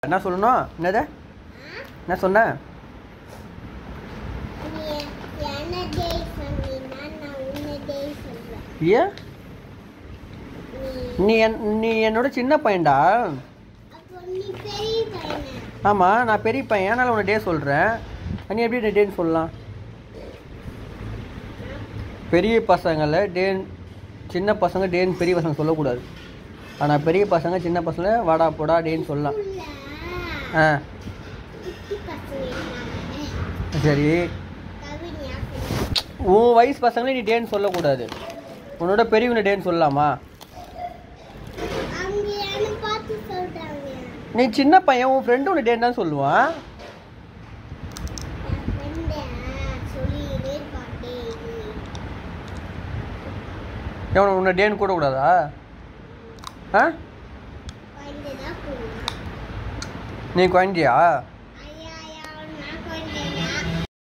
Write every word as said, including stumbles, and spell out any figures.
என்ன சொல்லணும்? என்னது என்ன சொன்ன? ஏன் நீ என் நீ என்னோட சின்ன பையன்டா. ஆமாம், நான் பெரிய பையன், அதனால் உன்னை டே சொல்கிறேன். நீ எப்படி டேன்னு சொல்லலாம்? பெரிய பசங்களை டேன், சின்ன பசங்க டேன்னு பெரிய பசங்க சொல்லக்கூடாது. ஆனால் பெரிய பசங்க சின்ன பசங்க வாடா போடா டேன்னு சொல்லலாம். ஆ சரி, உன் வயசு பசங்களே நீ டேன்னு சொல்லக்கூடாது. உன்னோட பெரியவனை டேன்னு சொல்லலாமா? நீ சின்ன பையன், உன் ஃப்ரெண்டு உன்னை டேன்னு தான் சொல்லுவான். எவனை உன்னை டேன்னு கூட கூடாதா? ஆ நீ குழந்தையா?